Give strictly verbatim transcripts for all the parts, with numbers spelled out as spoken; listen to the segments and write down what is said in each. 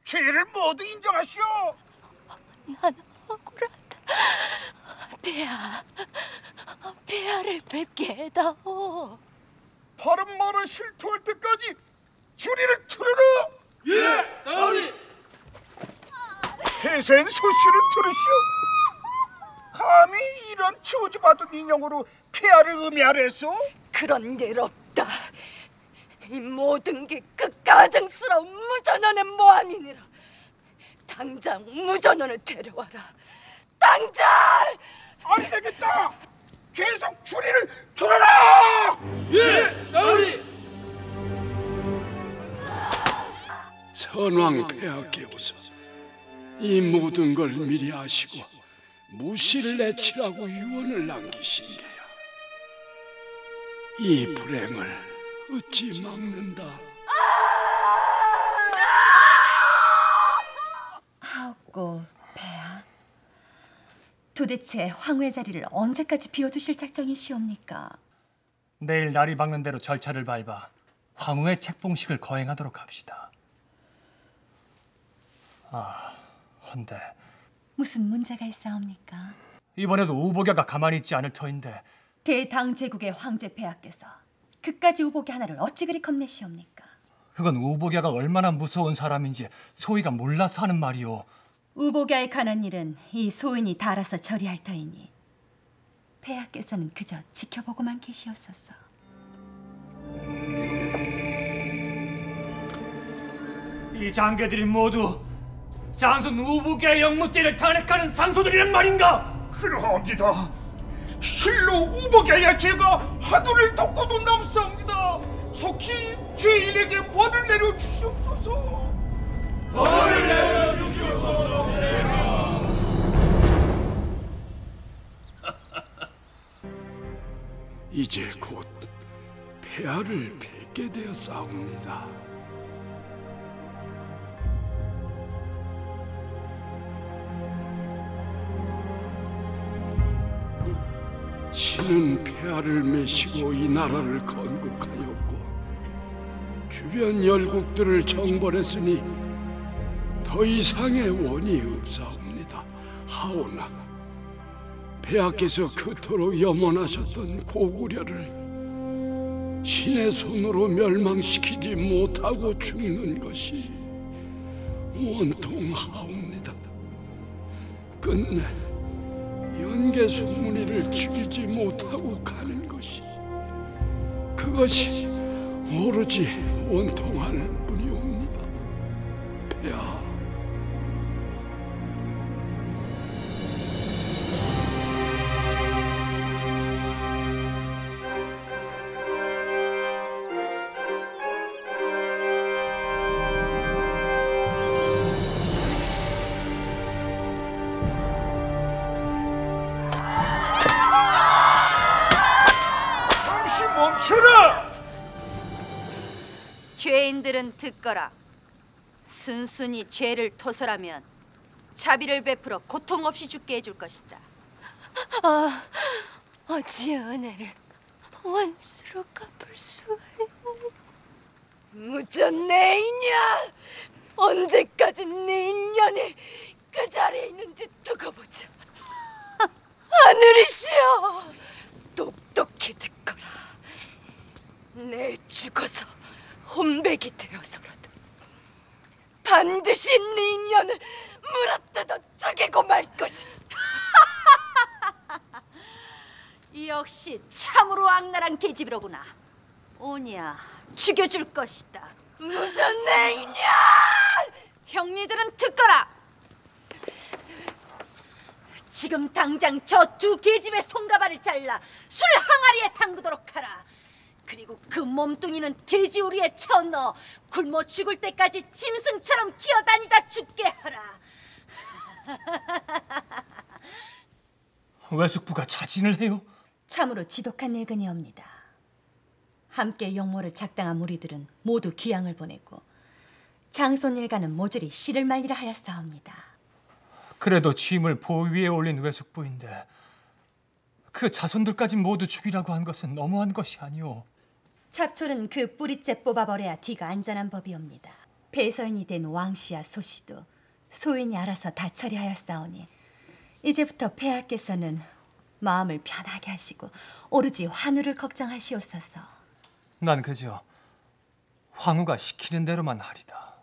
죄를 모두 인정하시오. 난 억울하다. 폐하, 폐하를 뵙게 해다오. 바른 말을 실토할 때까지 주리를 틀어라. 예, 나으리. 폐쇄인 소식을 들으시오. 감히 이런 저주받은 인형으로 폐하를 음해하래소? 그런 일 없다. 이 모든 게 그 가증스러운 무전원의 모함이니라. 당장 무전원을 데려와라. 당장! 안 되겠다. 계속 주리를 틀어라. 예, 나으리. 선왕 폐하께서 이 모든 걸 미리 아시고 무시를 내치라고 유언을 남기신 게야. 이 불행을 어찌 막는다. 하옵고 폐하, 도대체 황후의 자리를 언제까지 비워두실 작정이시옵니까? 내일 날이 밝는 대로 절차를 밟아 황후의 책봉식을 거행하도록 합시다. 아, 헌데 무슨 문제가 있사옵니까? 이번에도 우복야가 가만히 있지 않을 터인데 대당 제국의 황제 폐하께서 그까지 우복야 하나를 어찌 그리 겁내시옵니까? 그건 우복야가 얼마나 무서운 사람인지 소희가 몰라서 하는 말이오. 우복야에 관한 일은 이 소인이 다 알아서 처리할 터이니 폐하께서는 그저 지켜보고만 계시옵소서. 이 장계들이 모두 장손 우복야의 영무죄를 탄핵하는 상소들이란 말인가? 그러합니다. 실로 우복야의 죄가 하늘을 덮고도 남사옵니다. 속히 죄인에게 벌을 내려주시옵소서. 벌을 내려주시옵소서. 이제 곧 폐하를 뵙게 되었사옵니다. 신은 폐하를 메시고 이 나라를 건국하였고 주변 열국들을 정벌했으니 더 이상의 원이 없사옵니다. 하오나 폐하께서 그토록 염원하셨던 고구려를 신의 손으로 멸망시키지 못하고 죽는 것이 원통하옵니다. 끝내 연개소문이를 죽이지 못하고 가는 것이 그것이 오로지 원통할 뿐이옵니다. 폐하. 멈춰라! 죄인들은 듣거라. 순순히 죄를 토설하면 자비를 베풀어 고통 없이 죽게 해줄 것이다. 아, 어찌 은혜를 원수로 갚을 수가 있니? 무전 내 인연! 언제까지 네 인연이 그 자리에 있는지 두고 보자. 하늘이시여, 똑똑히 듣거라. 내 죽어서 혼백이 되어서라도 반드시 네 인연을 물어뜯어 죽이고 말 것이다. 역시 참으로 악랄한 계집이로구나. 오냐, 죽여줄 것이다. 무전 내 인연! 형님들은 듣거라. 지금 당장 저 두 계집의 손가발을 잘라 술 항아리에 담그도록 하라. 그리고 그 몸뚱이는 돼지우리에 쳐넣어 굶어 죽을 때까지 짐승처럼 기어다니다 죽게 하라. 외숙부가 자진을 해요? 참으로 지독한 늙은이옵니다. 함께 용모를 작당한 무리들은 모두 귀양을 보내고 장손 일가는 모조리 씨를 말리라 하였사옵니다. 그래도 취임을 보위에 올린 외숙부인데 그 자손들까지 모두 죽이라고 한 것은 너무한 것이 아니오. 잡초는 그 뿌리째 뽑아버려야 뒤가 안전한 법이옵니다. 폐서인이 된 왕씨와 소씨도 소인이 알아서 다 처리하였사오니 이제부터 폐하께서는 마음을 편하게 하시고 오로지 환우를 걱정하시옵소서. 난 그저 황후가 시키는 대로만 하리다.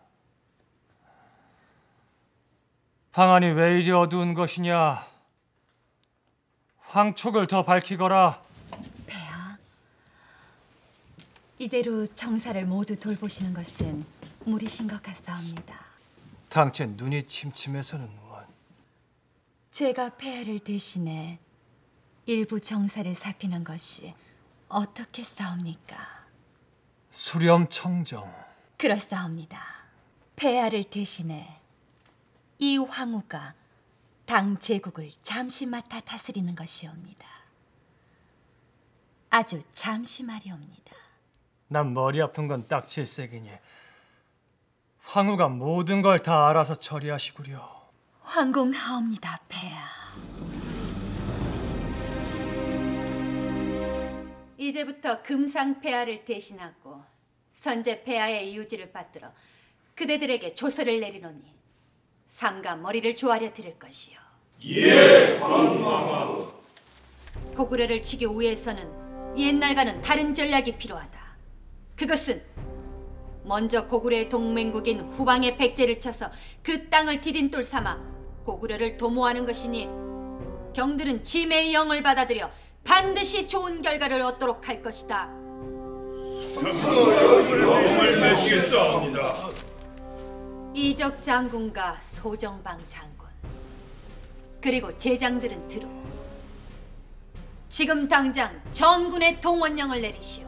방안이 왜 이리 어두운 것이냐? 황촉을 더 밝히거라. 폐하, 이대로 정사를 모두 돌보시는 것은 무리신 것 같사옵니다. 당최 눈이 침침해서는 원. 제가 폐하를 대신해 일부 정사를 살피는 것이 어떻게 싸웁니까? 수렴청정. 그렇사옵니다. 폐하를 대신해 이 황후가 당 제국을 잠시 맡아 다스리는 것이옵니다. 아주 잠시 말이옵니다. 난 머리 아픈 건 딱 질색이니 황후가 모든 걸 다 알아서 처리하시구려. 황공하옵니다, 폐하. 이제부터 금상 폐하를 대신하고 선제 폐하의 유지를 받들어 그대들에게 조서를 내리노니 삼가 머리를 조아려 드릴 것이요. 예, 황후마마. 고구려를 치기 위해서는 옛날과는 다른 전략이 필요하다. 그것은 먼저 고구려의 동맹국인 후방의 백제를 쳐서 그 땅을 디딘돌 삼아 고구려를 도모하는 것이니 경들은 짐의 영을 받아들여 반드시 좋은 결과를 얻도록 할 것이다. 이적 장군과 소정방 장군 그리고 제장들은 들어 지금 당장 전군의 동원령을 내리시오.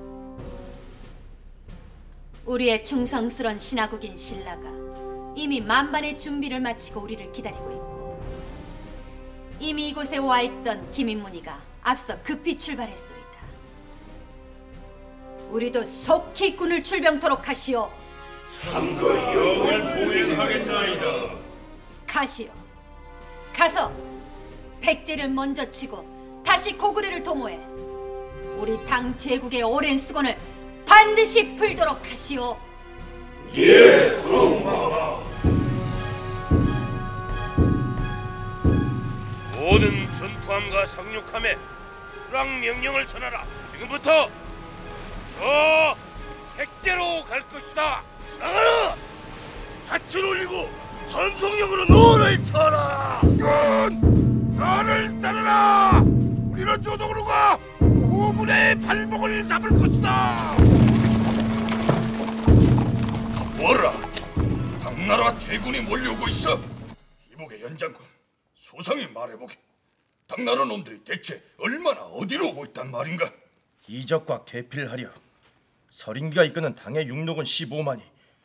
우리의 충성스런 신하국인 신라가 이미 만반의 준비를 마치고 우리를 기다리고 있고 이미 이곳에 와 있던 김인문이가 앞서 급히 출발했소이다. 우리도 속히 군을 출병토록 하시오. 삼가 영을 동행하겠나이다. 가시오. 가서 백제를 먼저 치고 다시 고구려를 도모해 우리 당 제국의 오랜 수건을 반드시 풀도록 하시오. 예, 황후마마. 모든 전투함과 상륙함에 수락 명령을 전하라. 지금부터 저 백제로 갈 것이다. 나가라! 닻을 올리고 전속력으로 노를 쳐라. 나를 따르라. 우리는 조동으로 가 고구려의 발목을 잡을 것이다. 뭐라? 당나라 대군이 몰려오고 있어. 이복의 연장군, 소상히 말해보게. 당나라 놈들이 대체 얼마나 어디로 오고 있단 말인가? 이적과 계필하려 서린기가 이끄는 당의 육록은 십오만이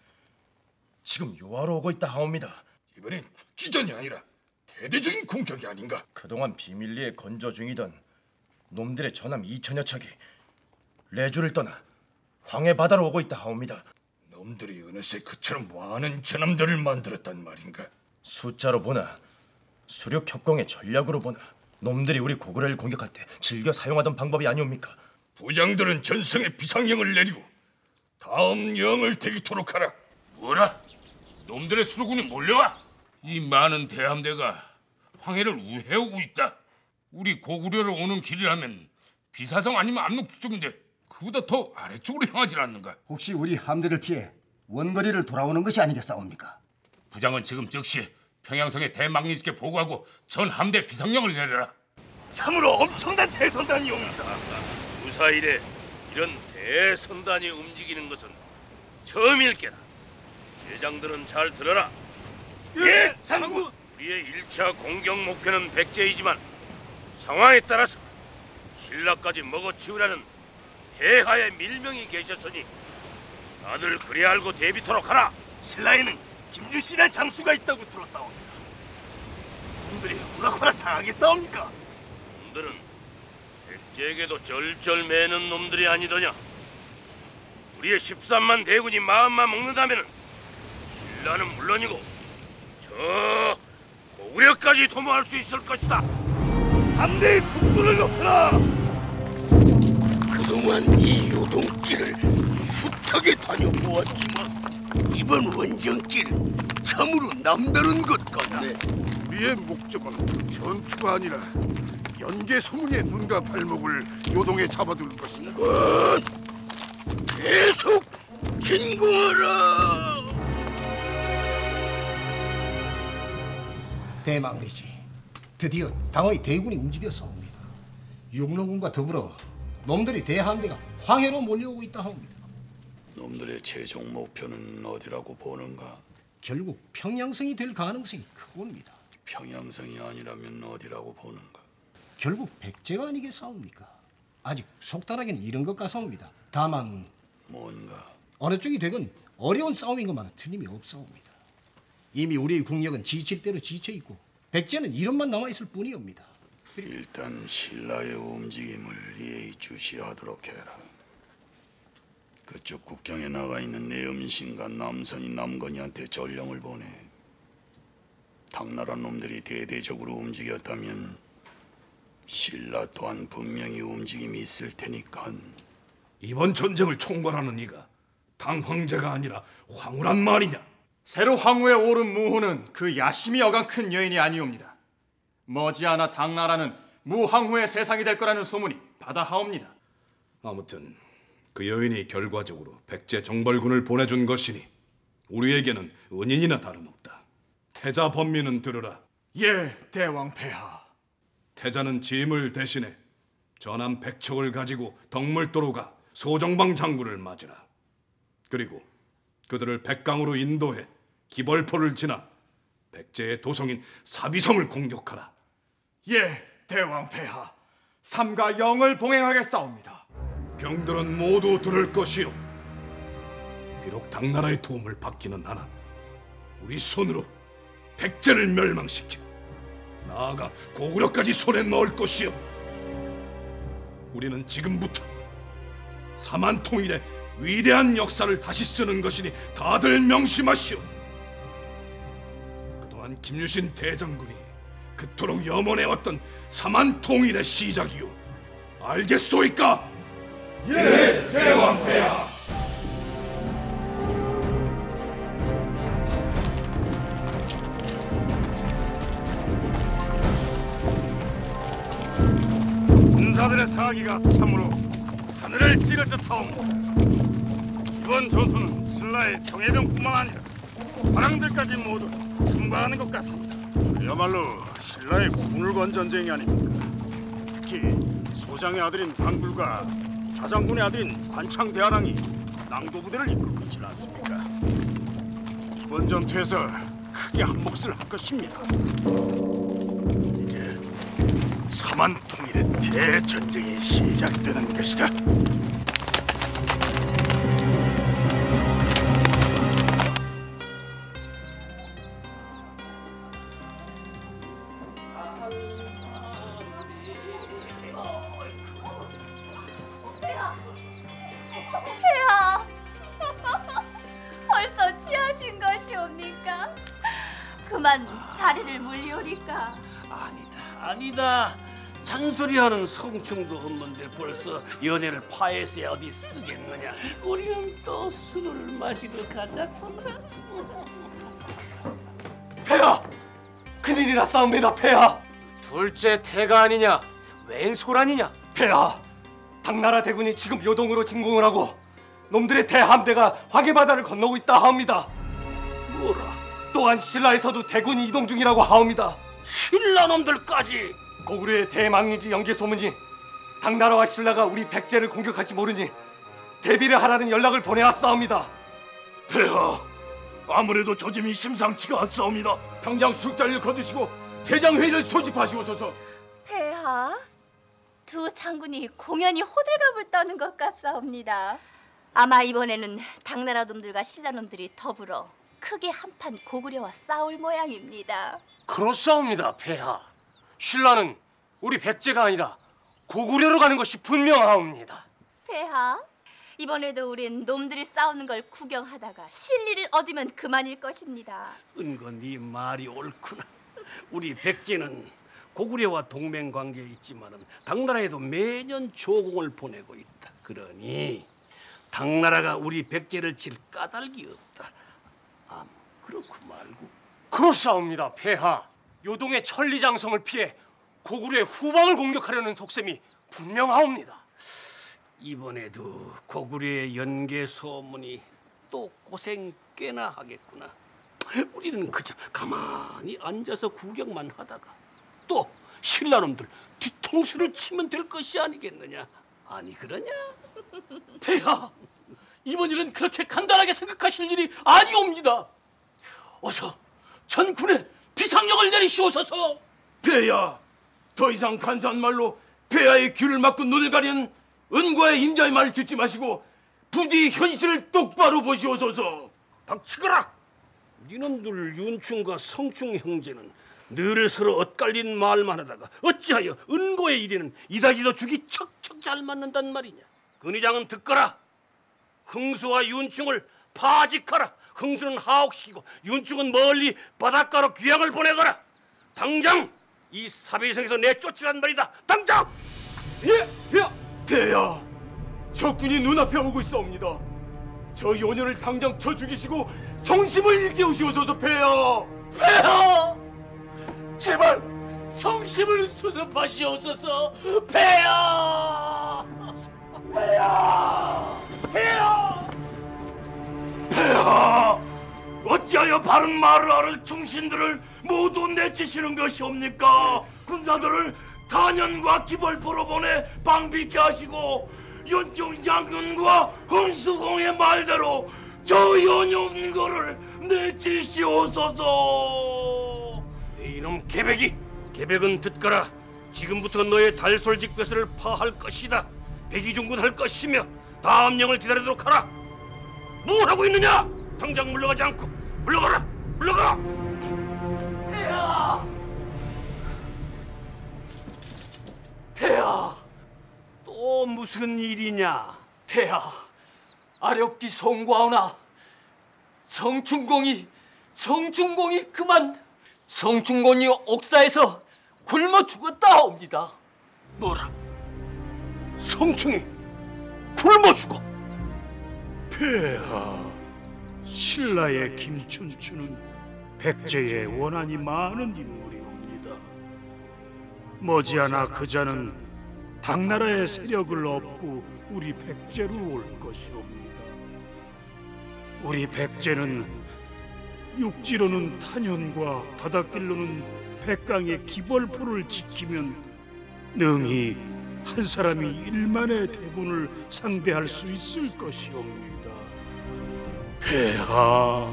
지금 요하러 오고 있다 하옵니다. 이번엔 기전이 아니라 대대적인 공격이 아닌가? 그동안 비밀리에 건조 중이던 놈들의 전함 이천여 척이 레주를 떠나 황해 바다로 오고 있다 하옵니다. 놈들이 어느새 그처럼 많은 전함들을 만들었단 말인가? 숫자로 보나 수륙 협공의 전략으로 보나 놈들이 우리 고구려를 공격할 때 즐겨 사용하던 방법이 아니옵니까? 부장들은 전성의 비상령을 내리고 다음 영을 대기토록 하라. 뭐라? 놈들의 수로군이 몰려와? 이 많은 대함대가 황해를 우회하고 있다. 우리 고구려로 오는 길이라면 비사성 아니면 압록 쪽인데 그보다 더 아래쪽으로 향하지 않는가? 혹시 우리 함대를 피해 원거리를 돌아오는 것이 아니겠사옵니까? 부장은 지금 즉시 평양성의 대망리스께 보고하고 전 함대 비상령을 내려라. 참으로 엄청난 대선단이 옵니다. 무사일에 이런 대선단이 움직이는 것은 처음일 게다. 대장들은 잘 들어라. 예, 장군. 우리의 일 차 공격 목표는 백제이지만 상황에 따라서 신라까지 먹어치우라는 폐하의 밀명이 계셨으니 다들 그리 알고 대비토록 하라. 신라에는 김주씨란 장수가 있다고 들었사옵니다. 놈들이 호락호락 당하겠사옵니까? 놈들은 백제에게도 절절 매는 놈들이 아니더냐. 우리의 십삼만 대군이 마음만 먹는다면 신라는 물론이고 저 고구려까지 도모할 수 있을 것이다. 함대의 속도를 높여라. 그동안 이 요동길을 숱하게 다녀보았지만 이 이번 원정길은 참으로 남다른 것 같네. 우리의 목적은 전투가 아니라 연계 소문의 눈과 발목을 요동에 잡아둘 것이다. 계속 진공하라. 대망리지, 드디어 당의 대군이 움직였사옵니다. 육로군과 더불어 놈들이 대함대가 황해로 몰려오고 있다 합니다. 놈들의 최종 목표는 어디라고 보는가? 결국 평양성이 될 가능성이 크옵니다. 평양성이 아니라면 어디라고 보는가? 결국 백제가 아니겠사옵니까? 아직 속단하게는 이른 것 같사옵니다. 다만 뭔가? 어느 쪽이 되건 어려운 싸움인 것만은 틀림이 없사옵니다. 이미 우리의 국력은 지칠 대로 지쳐있고 백제는 이름만 남아있을 뿐이옵니다. 일단 신라의 움직임을 예의주시하도록 해라. 그쪽 국경에 나가 있는 내음신과 남선이 남건이한테 전령을 보내. 당나라 놈들이 대대적으로 움직였다면 신라 또한 분명히 움직임이 있을 테니까. 이번 전쟁을 총괄하는 이가 당 황제가 아니라 황후란 말이냐? 새로 황후에 오른 무후는 그 야심이 여간 큰 여인이 아니옵니다. 머지않아 당나라는 무황후의 세상이 될 거라는 소문이 바다하옵니다. 아무튼 그 여인이 결과적으로 백제 정벌군을 보내준 것이니 우리에게는 은인이나 다름없다. 태자 범민은 들으라. 예, 대왕폐하. 태자는 짐을 대신해 전함 백척을 가지고 덕물도로 가 소정방 장군을 맞으라. 그리고 그들을 백강으로 인도해 기벌포를 지나 백제의 도성인 사비성을 공격하라. 예, 대왕폐하. 삼가 영을 봉행하겠사옵니다. 병들은 모두 들을 것이요. 비록 당나라의 도움을 받기는 하나 우리 손으로 백제를 멸망시켜 나아가 고구려까지 손에 넣을 것이요. 우리는 지금부터 사만통일의 위대한 역사를 다시 쓰는 것이니 다들 명심하시오. 그동안 김유신 대장군이 그토록 염원해왔던 사만통일의 시작이요. 알겠소이까? 예, 대왕폐하. 군사들의 사기가 참으로 하늘을 찌를 듯하옵니다. 이번 전투는 신라의 정예병뿐만 아니라 화랑들까지 모두 참가하는 것 같습니다. 그야말로 신라의 국물관 전쟁이 아닙니까? 특히 소장의 아들인 방굴과 좌장군의 아들인 관창대하랑이 낭도부대를 이끌고 있지 않습니까? 이번 전투에서 크게 한 몫을 할 것입니다. 이제 사만통일의 대전쟁이 시작되는 것이다. 폐하, 벌써 취하신 것이옵니까? 그만 자리를 물리오리까? 아니다, 아니다. 잔소리하는 성충도 없는데 벌써 연애를 파헤서야 어디 쓰겠느냐. 우리는 또 술을 마시러 가자. 폐하! 큰일이 났사옵니다, 폐하! 둘째 태가 아니냐? 웬 소란이냐? 폐하! 당나라 대군이 지금 요동으로 진공을 하고 놈들의 대함대가 황해바다를 건너고 있다 하옵니다. 뭐라? 또한 신라에서도 대군이 이동 중이라고 하옵니다. 신라 놈들까지? 고구려의 대망리지 연계 소문이 당나라와 신라가 우리 백제를 공격할지 모르니 대비를 하라는 연락을 보내왔사옵니다. 폐하, 아무래도 조짐이 심상치가 않사옵니다. 당장 숙자를 거두시고 제장회의를 소집하시옵소서. 폐하, 두 장군이 공연히 호들갑을 떠는 것 같사옵니다. 아마 이번에는 당나라 놈들과 신라 놈들이 더불어 크게 한판 고구려와 싸울 모양입니다. 그렇사옵니다, 폐하. 신라는 우리 백제가 아니라 고구려로 가는 것이 분명하옵니다. 폐하, 이번에도 우린 놈들이 싸우는 걸 구경하다가 실리를 얻으면 그만일 것입니다. 은건 네 말이 옳구나. 우리 백제는 고구려와 동맹 관계에 있지만은 당나라에도 매년 조공을 보내고 있다. 그러니 당나라가 우리 백제를 칠 까닭이 없다. 그렇고 말고. 그렇사옵니다, 폐하. 요동의 천리장성을 피해 고구려의 후방을 공격하려는 속셈이 분명하옵니다. 이번에도 고구려의 연계 소문이 또 고생 꽤나 하겠구나. 우리는 그저 가만히 앉아서 구경만 하다가 또 신라놈들 뒤통수를 치면 될 것이 아니겠느냐. 아니 그러냐? 폐하, 이번 일은 그렇게 간단하게 생각하실 일이 아니옵니다. 어서 전군에 비상령을 내리시오소서. 폐하, 더 이상 간사한 말로 폐하의 귀를 막고 눈을 가리는 은과의 임자의 말을 듣지 마시고 부디 현실을 똑바로 보시오소서. 닥치거라. 니놈들 윤충과 성충 형제는 늘 서로 엇갈린 말만 하다가 어찌하여 은고의 일에는 이다지도 죽이 척척 잘 맞는단 말이냐. 근위장은 듣거라. 흥수와 윤충을 파직하라. 흥수는 하옥시키고 윤충은 멀리 바닷가로 귀향을 보내거라. 당장 이 사배성에서 내쫓으란 말이다. 당장! 예, 폐하! 폐하! 적군이 눈앞에 오고 있사옵니다. 저 요녀를 당장 쳐 죽이시고 성심을 일깨우시옵소서. 폐하! 폐하! 제발 성심을 수습하시옵소서. 폐하! 폐하! 폐하! 폐하! 어찌하여 바른 말을 알을 충신들을 모두 내치시는 것이옵니까? 군사들을 단연과 기벌포로 보내 방비케 하시고 윤중 장군과 흥수공의 말대로 저 연용거를 내치시옵소서. 이놈 계백이! 계백은 듣거라. 지금부터 너의 달솔직배스를 파할 것이다. 백의중군할 것이며 다음령을 기다리도록 하라. 뭘 하고 있느냐? 당장 물러가지 않고 물러가라! 물러가! 폐하! 폐하! 또 무슨 일이냐? 폐하, 아렵기 송구하오나 성충공이 성충공이 그만 성충공이 옥사에서 굶어 죽었다옵니다. 뭐라? 성충이 굶어 죽어? 폐하, 신라의 김춘추는 백제의 원한이 많은 인물이옵니다. 머지않아 그자는 당나라의 세력을 업고 우리 백제로 올 것이옵니다. 우리 백제는 육지로는 탄현과 바닷길로는 백강의 기벌포를 지키면 능히 한 사람이 일만의 대군을 상대할 수 있을 것이옵니다. 폐하,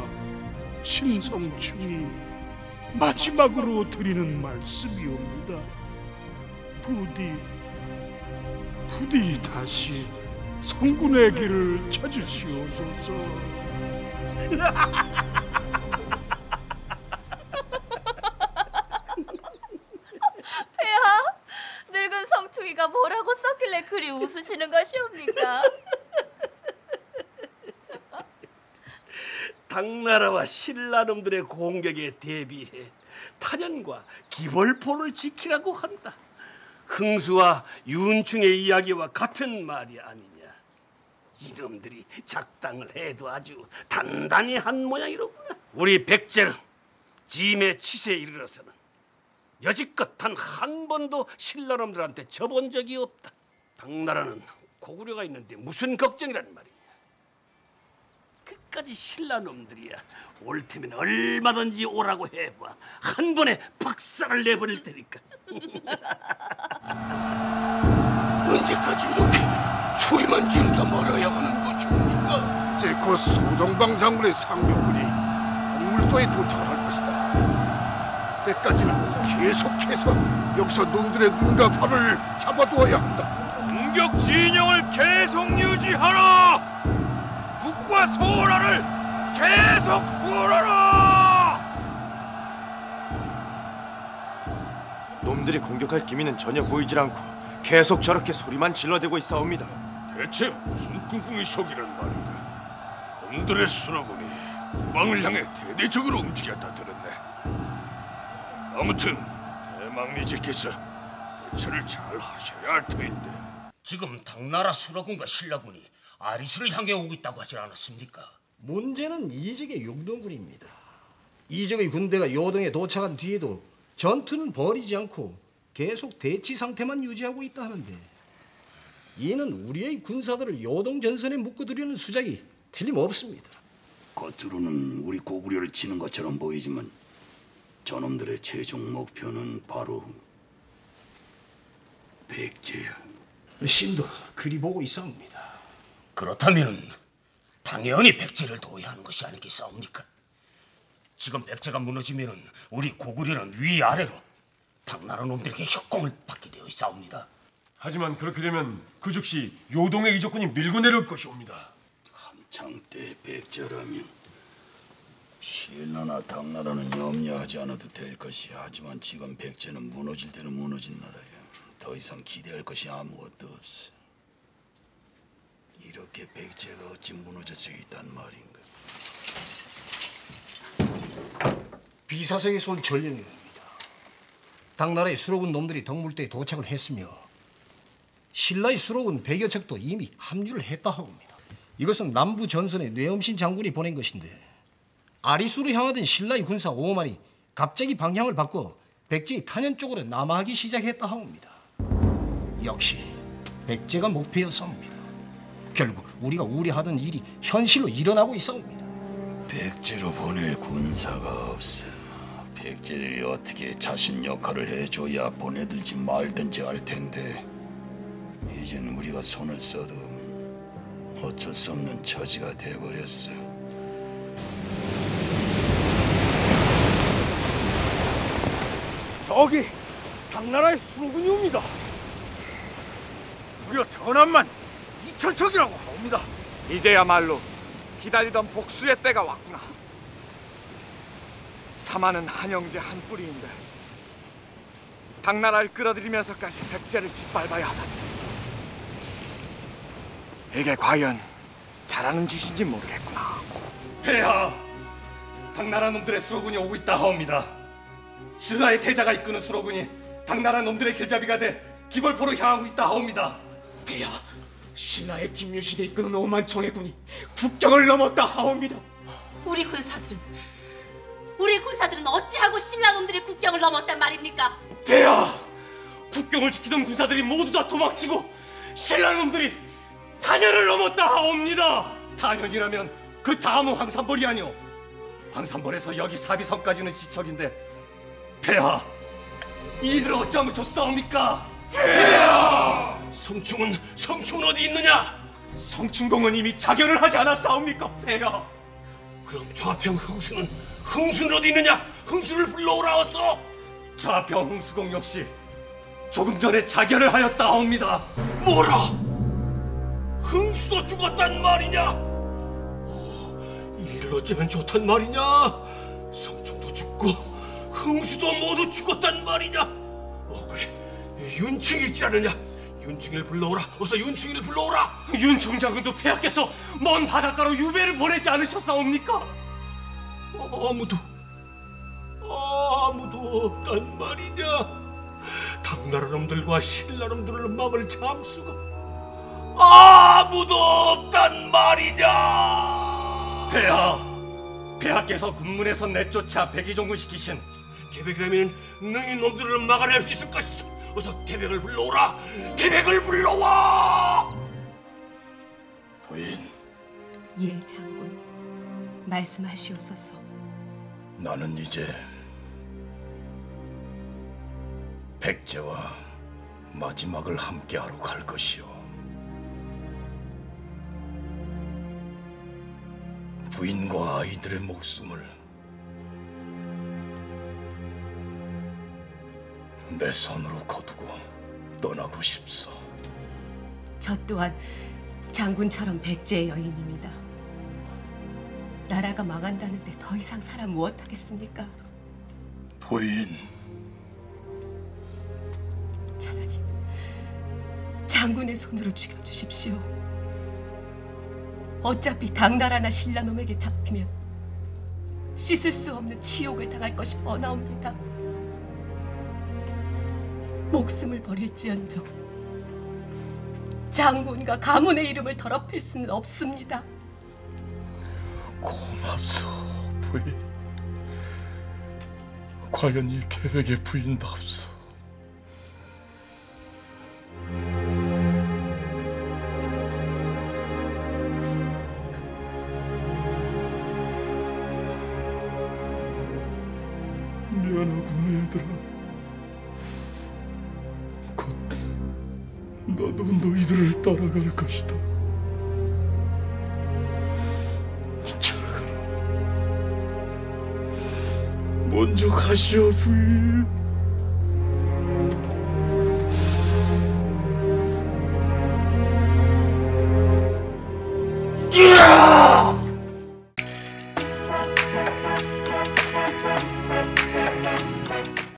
신성충이 마지막으로 드리는 말씀이옵니다. 부디 부디 다시 성군의 길을 찾으시옵소서. 폐하, 늙은 성충이가 뭐라고 썼길래 그리 웃으시는 것이옵니까? 당나라와 신라놈들의 공격에 대비해 탄현과 기벌포를 지키라고 한다. 흥수와 윤충의 이야기와 같은 말이 아니냐. 이놈들이 작당을 해도 아주 단단히 한 모양이로구나. 우리 백제는 짐의 치세에 이르러서는 여지껏 단 한 번도 신라놈들한테 져본 적이 없다. 당나라는 고구려가 있는데 무슨 걱정이란 말이냐. 끝까지 신라놈들이야. 올 테면 얼마든지 오라고 해봐. 한 번에 박살을 내버릴 테니까. 언제까지 이렇게 소리만 지르다 말아야 하는 것입니까? 제 곧 소정방 장군의 상명군이 동물도에 도착을 할 것이다. 그때까지는 계속해서 여기서 놈들의 눈과 발을 잡아두어야 한다. 공격 진영을 계속 유지하라. 북과 소라를 계속 불어라. 놈들이 공격할 기미는 전혀 보이질 않고 계속 저렇게 소리만 질러대고 있사옵니다. 대체 무슨 꿍꿍이 속이란 말인가? 놈들의 수로군이 후방을 향해 대대적으로 움직였다 들었네. 아무튼 대망리제께서 대처를 잘 하셔야 할 터인데. 지금 당나라 수라군과 신라군이 아리수를 향해 오고 있다고 하지 않았습니까? 문제는 이직의 용동군입니다. 이적의 군대가 요동에 도착한 뒤에도 전투는 벌이지 않고 계속 대치 상태만 유지하고 있다 하는데, 이는 우리의 군사들을 요동 전선에 묶어두려는 수작이 틀림없습니다. 겉으로는 우리 고구려를 치는 것처럼 보이지만 저놈들의 최종 목표는 바로 백제야. 신도 그리 보고 있사옵니다. 그렇다면 당연히 백제를 도외하는 것이 아니겠사옵니까? 지금 백제가 무너지면 우리 고구려는 위아래로 당나라 놈들에게 협공을 받게 되어 있사옵니다. 하지만 그렇게 되면 그 즉시 요동의 이적군이 밀고 내려올 것이옵니다. 한창 때 백제라면 신라나 당나라는 염려하지 않아도 될 것이야. 하지만 지금 백제는 무너질 대로 무너진 나라야. 더 이상 기대할 것이 아무것도 없어. 이렇게 백제가 어찌 무너질 수 있단 말인가? 비사성에 쏜 전령입니다. 당나라의 수록은 놈들이 덕물대에 도착을 했으며 신라의 수록은 백여 척도 이미 합류를 했다 하옵니다. 이것은 남부 전선에 뇌엄신 장군이 보낸 것인데, 아리수로 향하던 신라의 군사 오만이 갑자기 방향을 바꿔 백제의 탄현 쪽으로 남하하기 시작했다 하옵니다. 역시 백제가 목표였사옵니다. 결국 우리가 우려하던 일이 현실로 일어나고 있사옵니다. 백제로 보낼 군사가 없어. 백제들이 어떻게 자신 역할을 해줘야 보내들지 말든지 할 텐데, 이젠 우리가 손을 써도 어쩔 수 없는 처지가 돼버렸어. 저기 당나라의 수로군이 옵니다. 무려 전함만 이천 척이라고 하옵니다. 이제야말로 기다리던 복수의 때가 왔구나. 사마는 한 형제 한 뿌리인데 당나라를 끌어들이면서까지 백제를 짓밟아야 하다니, 이게 과연 잘하는 짓인지 모르겠구나. 폐하, 당나라 놈들의 수로군이 오고 있다 하옵니다. 신라의 태자가 이끄는 수로군이 당나라 놈들의 길잡이가 돼 기벌포로 향하고 있다 하옵니다. 폐하, 신라의 김유신이 이끄는 오만 청해군이 국경을 넘었다 하옵니다. 우리 군사들은 우리 군사들은 어찌하고 신라 놈들의 국경을 넘었단 말입니까? 폐하, 국경을 지키던 군사들이 모두 다 도망치고 신라 놈들이 탄현을 넘었다 하옵니다. 탄현이라면 그 다음은 황산벌이 아니오. 황산벌에서 여기 사비섬까지는 지척인데, 폐하, 이 일을 어찌하면 좋사옵니까? 폐하! 성충은 성충은 어디 있느냐? 성충공은 이미 자결을 하지 않았사옵니까, 폐하? 그럼 좌평 흥수는 흥수는 어디 있느냐? 흥수를 불러오라 어서. 좌평 흥수공 역시 조금 전에 자결을 하였다 하옵니다. 뭐라? 흥수도 죽었단 말이냐? 어, 이 일을 어쩌면 좋단 말이냐? 성충도 죽고 흥수도 모두 죽었단 말이냐? 어 그래, 윤충이 있지 않느냐? 윤충이를 불러오라. 어서 윤충이를 불러오라. 윤충 장군도 폐하께서 먼 바닷가로 유배를 보내지 않으셨사옵니까? 아무도 아무도 없단 말이냐? 당나라 놈들과 신라 놈들을 막을 장수가 아무도 없단 말이냐? 폐하, 폐하께서 군문에서 내쫓아 백의종군 시키신 계백이라면 너희 놈들을 막아낼 수 있을 것이다. 어서 계백을 불러오라. 계백을 불러와. 부인, 예, 장군. 말씀하시옵소서. 나는 이제 백제와 마지막을 함께하러 갈 것이오. 부인과 아이들의 목숨을 내 손으로 거두고 떠나고 싶소. 저 또한 장군처럼 백제의 여인입니다. 나라가 망한다는데 더 이상 살아 무엇하겠습니까? 부인, 차라리 장군의 손으로 죽여주십시오. 어차피 당나라나 신라놈에게 잡히면 씻을 수 없는 치욕을 당할 것이 뻔하옵니다. 목숨을 버릴지언정 장군과 가문의 이름을 더럽힐 수는 없습니다. 고맙소, 부인. 과연 이 계획에 부인답소. 미안하구나 얘들아. 곧 나도 너희들을 따라갈 것이다. 잘 가라. 먼저 가시오 부인.